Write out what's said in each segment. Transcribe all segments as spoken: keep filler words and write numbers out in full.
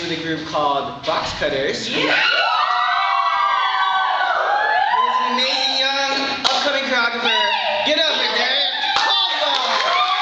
with a group called Box Cutters. Yeah. There's an amazing young upcoming choreographer. Get up there, Derek Caldwell.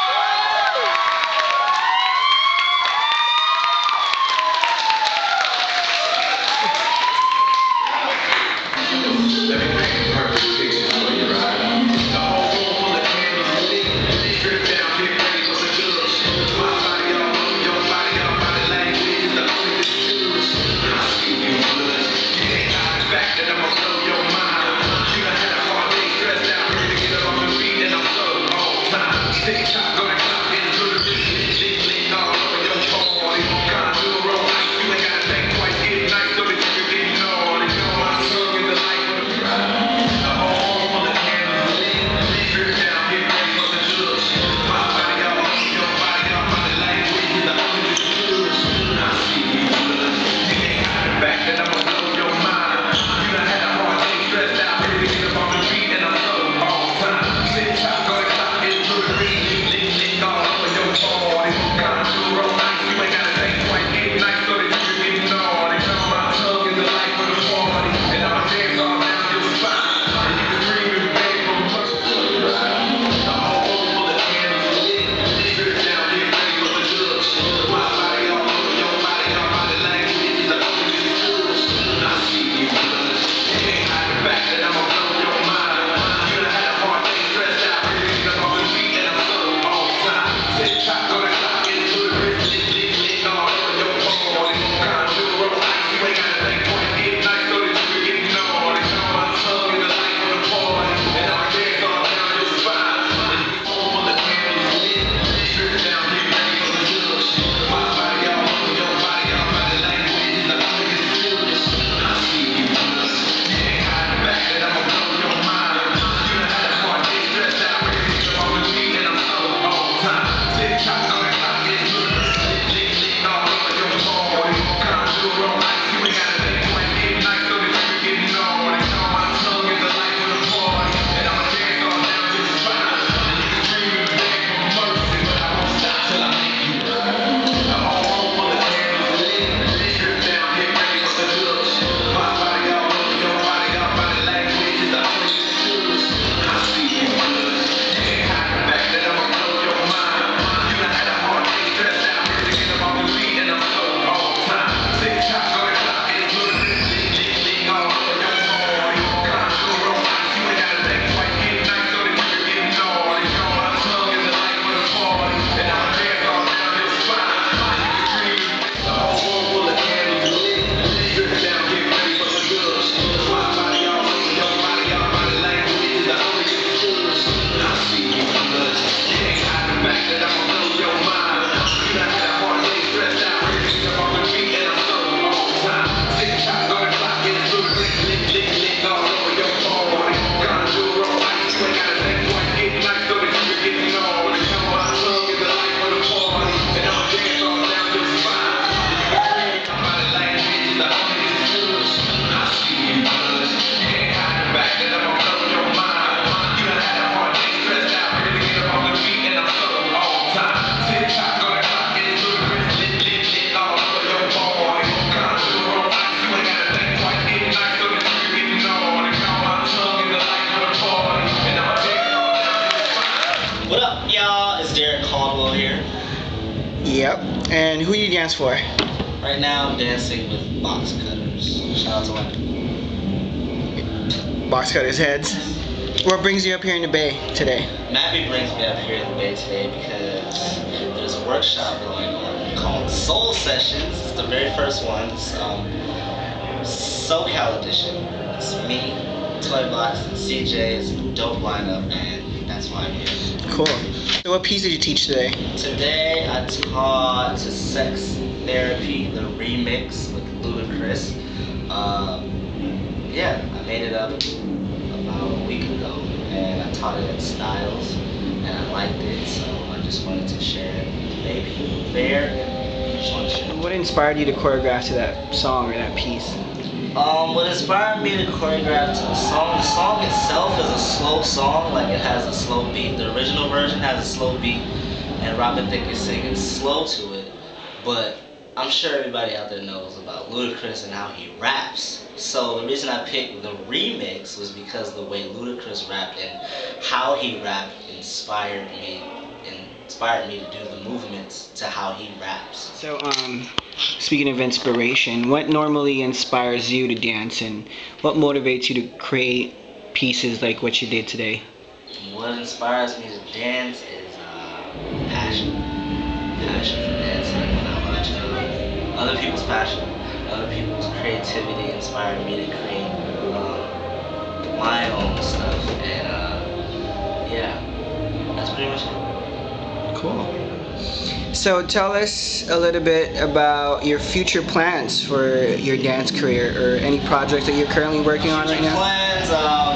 Let me paint a perfect picture for you, right? The whole room full of candles lit. Strip down, get ready for the good. My body, y'all, your body, your body language is the only distinguish. I see you blood. You can't hide the fact that I'ma blow your mind. You done had a hard day, stressed out, ready to get up on the beat, and I'm so all time. Tick tock on the clock, and it's good. Lick, lick, all over your body. Gone through the road, you ain't gotta think twice, get nice so that you can get naughty. My tongue is the light of the pride. The whole room full of candles lit. Strip down, get ready for the good. My body, y'all, your body, your body language is the only distinguish. I see you blood. You can't hide the fact that I'ma blow your mind. You done had a hard day, stressed out, ready to get up on the beat, and I'm so all time. Tick tock on the clock, it's good. Lick, lick, all over your body. Gone through the road, you ain't gotta think twice, get nice so that you can get naughty. My tongue is the life of the party, and I'ma dance all down your spine. And you can scream and beg for much foot ride. The whole room full of candles lit. Strip down, get ready for the good. My body, all over your body, your body language is the only distinguish. I see you blood. You can't hide the fact that I'ma blow your mind. You done had a hard day, stressed out, ready to get up on the beat, and I'm so all time. Tick tock on the clock, it's good. Lick, lick, lick, all over your body. Gone through the road, you ain't gotta think twice, get nice so that you can get naughty. My tongue is the life of the party, and I'ma dance all down your spine. And you can roll full of candles lit. Strip down, get ready for the good. My body, all over your body, your body language is the only distinguish. I see you blood. You can't hide the fact that I'ma blow your mind. You done had a hard day, stressed out, ready to get up on the beat, and I'm so all time. Tick tock on the clock, it's good. Lick, lick, all over your body. Gone through the road, you ain't gotta think twice, get nice so that you can get naughty. My tongue is the life of the party, and I'ma dance all down your spine. And you can scream and beg for mercy, but I won't stop till I make you right. The whole room full of candles lit. Strip down, get ready for the good. My body, all over your body, your body language is the only distinguish. I see you blood. You can't hide the fact that I'ma blow your mind. You done had a hard day, stressed out, ready to get up on the beat, and I'm so all time. Tick tock on the clock, it's good. Lick, lick, lick, all over your body. Gone through the road, you ain't gotta think twice, get nice so that you can get naughty. My tongue is the life of the party, and I'ma dance all down your spine. You can scream. The whole room full of candles lit. Strip down, get ready for the good. My body, all over your body, your body language is the only distinguish. I see you blood. You can't hide the fact that I'ma blow your mind. You done had a hard day, stressed out, ready to get up on the beat, and I'm so all time. Tick tock on the clock, it's good. Lick, lick, lick, lick, all over your body. Gone through the road, you ain't gotta think twice, get nice so that you can get naughty. My tongue is the life of the party, and I'ma dance all down your spine. And you can scream, my body language is the only distinguish. I see you blood. You can't hide the fact that I'ma blow your mind. You done had a hard day, stressed out, ready to get up on the beat, and I'm so all time. Tick tock on the clock, it's good. Lick, lick, lick, all over your body. Gone through the road, you ain't gotta think twice, get nice so that you can get naughty. My tongue is the life of the party, and I'ma dance all down your spine. What up, y'all? It's Derek Caldwell here. Yep. And who you dance for? Right now, I'm dancing with Box Cutters. Shout out to Leonard. Box Cutters heads. What brings you up here in the Bay today? Mappy brings me up here in the Bay today because there's a workshop going on called Soul Sessions. It's the very first one. It's um, SoCal edition. It's me, Toy Box, and C J. It's a dope lineup, and that's why I'm here. Cool. So what piece did you teach today? Today I taught to Sex Therapy, the remix with Ludacris. Um, yeah, I made it up about a week ago, and I taught it at Styles, and I liked it, so I just wanted to share it. Maybe there, and just want to share it. What inspired you to choreograph to that song or that piece? Um, what inspired me to choreograph to the song, the song itself is a slow song, like it has a slow beat. The original version has a slow beat, and Robin Thicke is singing slow to it, but I'm sure everybody out there knows about Ludacris and how he raps. So the reason I picked the remix was because the way Ludacris rapped and how he rapped inspired me, inspired me to do the movements to how he raps. So, um, speaking of inspiration, what normally inspires you to dance, and what motivates you to create pieces like what you did today? What inspires me to dance is uh, passion. Passion for dancing. When I watch uh, other people's passion, other people's creativity inspire me to create um, my own stuff. And uh, yeah, that's pretty much it. Cool. So tell us a little bit about your future plans for your dance career, or any projects that you're currently working on right now. Plans um,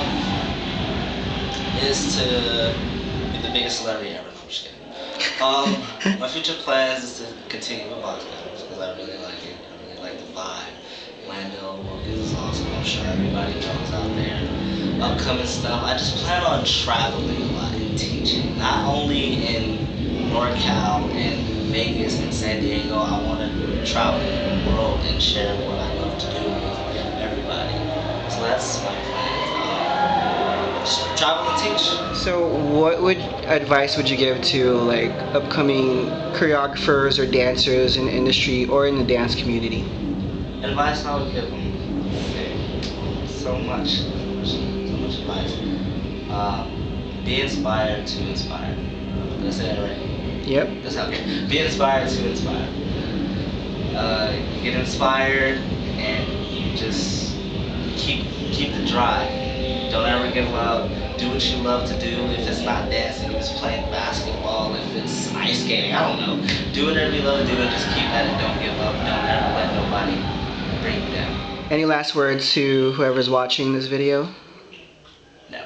is to be the biggest celebrity ever. No, I'm just kidding. Um, my future plans is to continue with box battles because I really like it. I really like the vibe. Lando Wilkins is awesome. I'm sure everybody knows out there. Upcoming stuff. I just plan on traveling a lot and teaching, not only in NorCal and Vegas and San Diego. I want to travel the world and share what I love to do with everybody. So that's my plan. Uh, just travel and teach. So what would advice would you give to like upcoming choreographers or dancers in the industry or in the dance community? Advice I would give them. So much, so much, so much advice. Um, be inspired to inspire. Did I say that right? Yep. That's okay. Be inspired to inspire. Uh, you get inspired and you just keep keep the drive. Don't ever give up. Do what you love to do. If it's not dancing, if it's playing basketball, if it's ice skating, I don't know. Do whatever you love to do and just keep at it. Don't give up. Don't ever let nobody bring you down. Any last words to whoever's watching this video? No.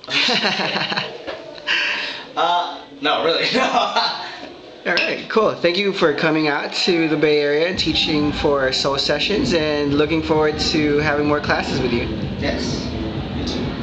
uh, no, really. All right, cool. Thank you for coming out to the Bay Area and teaching for Soul Sessions, and looking forward to having more classes with you. Yes. You too.